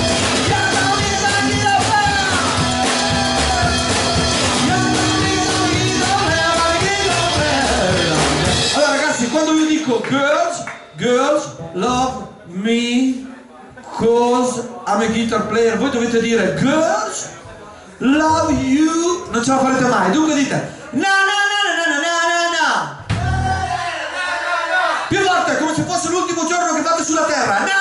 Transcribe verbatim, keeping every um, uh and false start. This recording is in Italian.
Allora ragazzi, quando io dico girls, girls love me cause I'm a guitar player, voi dovete dire girls love you, non ce la farete mai, dunque dite na na na na na na na na, più volte come se fosse l'ultimo giorno che fate sulla terra, na